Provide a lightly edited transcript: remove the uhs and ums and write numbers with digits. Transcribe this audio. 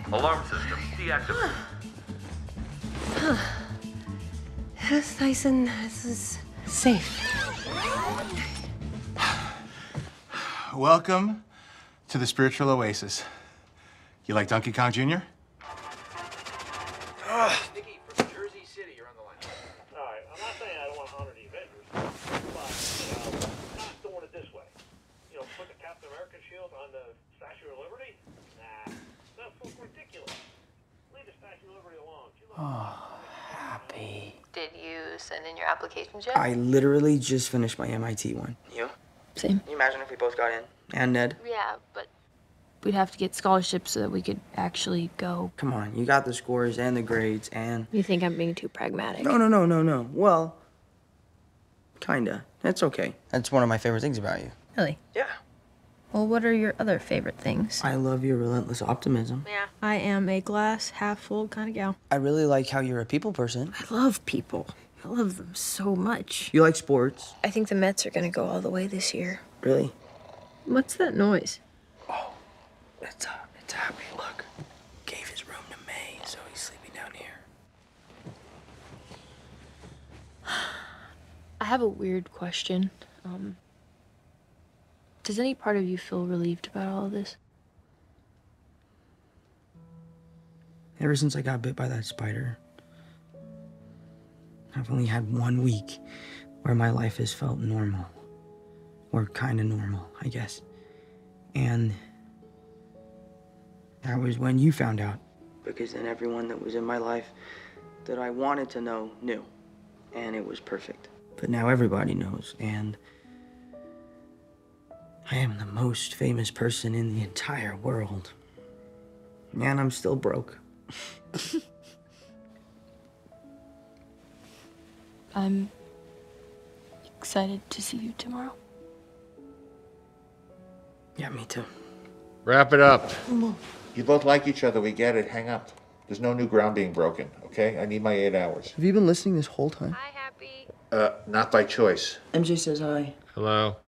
Alarm system deactivated. It's nice and this is safe. Welcome to the spiritual oasis. You like Donkey Kong Jr.? Nikki from Jersey City, you're on the line. All right, I'm not saying I don't want to honor the Avengers, but, not doing it this way. Put the Captain America shield on the Statue of Liberty? Nah, that's so ridiculous. Leave the Statue of Liberty alone. Happy. Did you send in your applications yet? I literally just finished my MIT one. You? Same. Can you imagine if we both got in? And Ned? Yeah, but We'd have to get scholarships so that we could actually go. Come on, you got the scores and the grades and... You think I'm being too pragmatic? No. Well, kinda. That's okay. That's one of my favorite things about you. Really? Yeah. Well, what are your other favorite things? I love your relentless optimism. yeah. I am a glass half full kind of gal. I really like how you're a people person. I love people. I love them so much. You like sports. I think the Mets are gonna go all the way this year. Really? What's that noise? It's Happy. Look. Gave his room to May, so he's sleeping down here. I have a weird question. Does any part of you feel relieved about all of this? Ever since I got bit by that spider, I've only had 1 week where my life has felt normal. Or kind of normal, I guess. And that was when you found out. Because then everyone that was in my life that I wanted to know knew. And it was perfect. But now everybody knows, and I am the most famous person in the entire world. And I'm still broke. I'm excited to see you tomorrow. Yeah, me too. Wrap it up. You both like each other, we get it. Hang up. There's no new ground being broken, okay? I need my 8 hours. Have you been listening this whole time? Hi, Happy. Not by choice. MJ says hi. Hello.